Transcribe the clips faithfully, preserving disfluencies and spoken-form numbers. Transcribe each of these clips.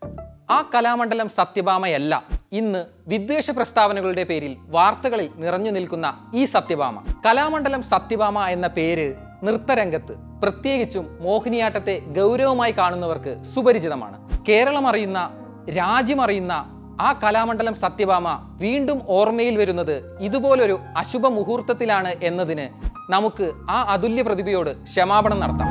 ആ കലാമണ്ഡലം സത്യഭാമയല്ല ഇന്ന് വിദ്വേഷ പ്രസ്താവനകളുടെ പേരിൽ വാർത്തകളിൽ നിറഞ്ഞു നിൽക്കുന്ന ഈ സത്യഭാമ. കലാമണ്ഡലം സത്യഭാമ എന്ന പേര് നൃത്തരംഗത്ത് പ്രത്യേകിച്ചും മോഹിനിയാട്ടത്തെ ഗൗരവമായി കാണുന്നവർക്ക് സുപരിചിതമാണ്. കേരളം അറിയുന്ന, രാജ്യമറിയുന്ന ആ കലാമണ്ഡലം സത്യഭാമ വീണ്ടും ഓർമ്മയിൽ വരുന്നത് ഇതുപോലൊരു അശുഭ മുഹൂർത്തത്തിലാണ് എന്നതിന് നമുക്ക് ആ അതുല്യ പ്രതിഭയോട് ക്ഷമാപണം നടത്താം.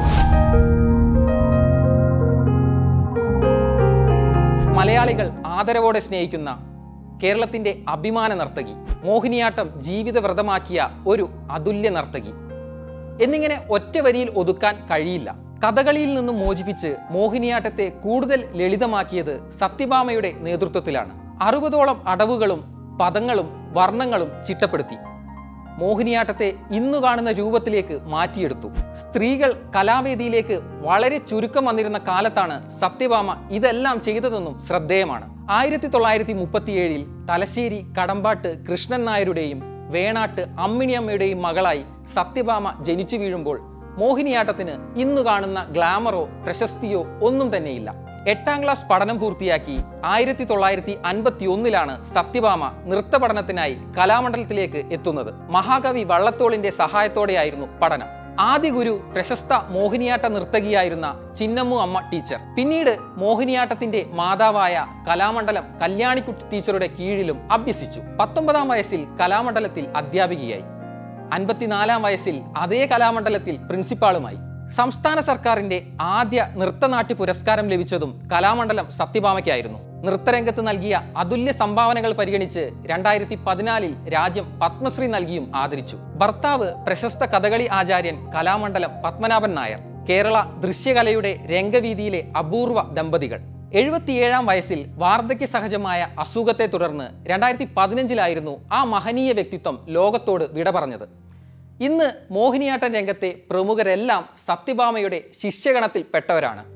മലയാളികൾ ആദരവോടെ സ്നേഹിക്കുന്ന കേരളത്തിന്റെ അഭിമാന നർത്തകി, മോഹിനിയാട്ടം ജീവിത വ്രതമാക്കിയ ഒരു അതുല്യ നർത്തകി എന്നിങ്ങനെ ഒറ്റ വരിയിൽ ഒതുക്കാൻ കഴിയില്ല. കഥകളിയിൽ നിന്നും മോചിപ്പിച്ച് മോഹിനിയാട്ടത്തെ കൂടുതൽ ലളിതമാക്കിയത് സത്യഭാമയുടെ നേതൃത്വത്തിലാണ്. അറുപതോളം അടവുകളും പദങ്ങളും വർണ്ണങ്ങളും ചിട്ടപ്പെടുത്തി മോഹിനിയാട്ടത്തെ ഇന്നു കാണുന്ന രൂപത്തിലേക്ക് മാറ്റിയെടുത്തു. സ്ത്രീകൾ കലാവേദിയിലേക്ക് വളരെ ചുരുക്കം വന്നിരുന്ന കാലത്താണ് സത്യഭാമ ഇതെല്ലാം ചെയ്തതെന്നും ശ്രദ്ധേയമാണ്. ആയിരത്തി തൊള്ളായിരത്തി മുപ്പത്തിയേഴിൽ തലശ്ശേരി കടമ്പാട്ട് കൃഷ്ണൻ നായരുടെയും വേണാട്ട് അമ്മിണിയമ്മയുടെയും മകളായി സത്യഭാമ ജനിച്ചു വീഴുമ്പോൾ മോഹിനിയാട്ടത്തിന് ഇന്നു കാണുന്ന ഗ്ലാമറോ പ്രശസ്തിയോ ഒന്നും തന്നെയില്ല. എട്ടാം ക്ലാസ് പഠനം പൂർത്തിയാക്കി ആയിരത്തി തൊള്ളായിരത്തി അൻപത്തി ഒന്നിലാണ് സത്യഭാമ നൃത്ത പഠനത്തിനായി കലാമണ്ഡലത്തിലേക്ക് എത്തുന്നത്. മഹാകവി വള്ളത്തോളിന്റെ സഹായത്തോടെയായിരുന്നു പഠനം. ആദ്യ ഗുരു പ്രശസ്ത മോഹിനിയാട്ട നർത്തകിയായിരുന്ന ചിന്നമ്മു അമ്മ ടീച്ചർ. പിന്നീട് മോഹിനിയാട്ടത്തിന്റെ മാതാവായ കലാമണ്ഡലം കല്യാണിക്കുട്ടി ടീച്ചറുടെ കീഴിലും അഭ്യസിച്ചു. പത്തൊമ്പതാം വയസ്സിൽ കലാമണ്ഡലത്തിൽ അധ്യാപികയായി. അൻപത്തിനാലാം വയസ്സിൽ അതേ കലാമണ്ഡലത്തിൽ പ്രിൻസിപ്പാളുമായി. സംസ്ഥാന സർക്കാരിന്റെ ആദ്യ നൃത്തനാട്യ പുരസ്കാരം ലഭിച്ചതും കലാമണ്ഡലം സത്യഭാമയ്ക്കായിരുന്നു. നൃത്തരംഗത്ത് നൽകിയ അതുല്യ സംഭാവനകൾ പരിഗണിച്ച് രണ്ടായിരത്തി പതിനാലിൽ രാജ്യം പത്മശ്രീ നൽകിയും ആദരിച്ചു. ഭർത്താവ് പ്രശസ്ത കഥകളി ആചാര്യൻ കലാമണ്ഡലം പത്മനാഭൻ നായർ. കേരള ദൃശ്യകലയുടെ രംഗവീതിയിലെ അപൂർവ ദമ്പതികൾ. എഴുപത്തിയേഴാം വയസ്സിൽ വാർദ്ധക്യ സഹജമായ അസുഖത്തെ തുടർന്ന് രണ്ടായിരത്തി പതിനഞ്ചിലായിരുന്നു ആ മഹനീയ വ്യക്തിത്വം ലോകത്തോട് വിട പറഞ്ഞത്. ഇന്ന് മോഹിനിയാട്ട രംഗത്തെ പ്രമുഖരെല്ലാം സത്യഭാമയുടെ ശിഷ്യഗണത്തിൽ പെട്ടവരാണ്.